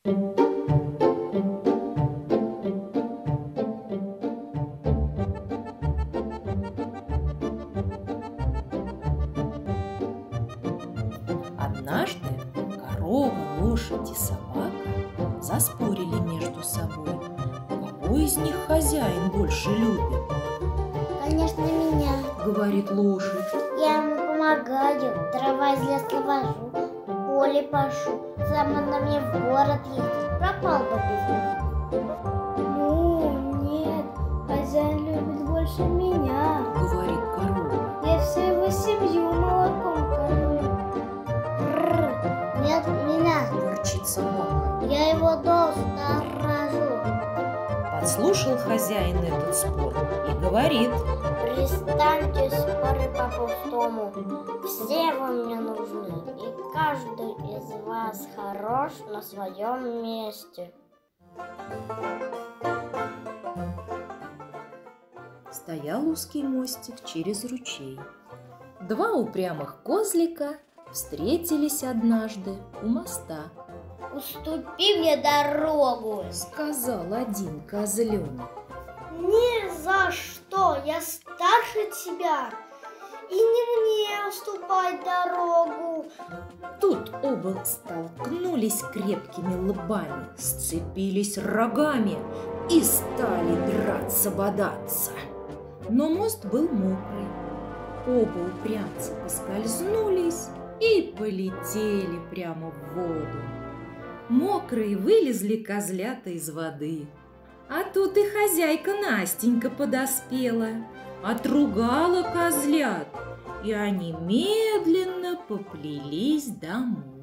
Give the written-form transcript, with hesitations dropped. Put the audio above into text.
Однажды корова, лошадь и собака заспорили между собой, кого из них хозяин больше любит. Конечно, меня. Говорит лошадь. Я ему помогаю, дрова из леса вожу, поле пашу. Сам он на мне в город ездит, пропал бы без меня. Ну, нет, хозяин любит больше меня. Говорит корова. Я всю его семью молоком кормлю. Нет меня. Ворчит собака. Я его должен рожу. Подслушал хозяин этот спор и говорит. Перестаньте споры по-пустому. Все вы мне нужны, и каждый из вас хорош на своем месте. Стоял узкий мостик через ручей. Два упрямых козлика встретились однажды у моста. Уступи мне дорогу, Сказал один козленок. Ни за что, я старше тебя, и не мне уступать дорогу. Тут оба столкнулись крепкими лбами, сцепились рогами и стали драться-бодаться. Но мост был мокрый. Оба упрямца поскользнулись и полетели прямо в воду. Мокрые вылезли козлята из воды. А тут и хозяйка Настенька подоспела, отругала козлят, и они медленно поплелись домой.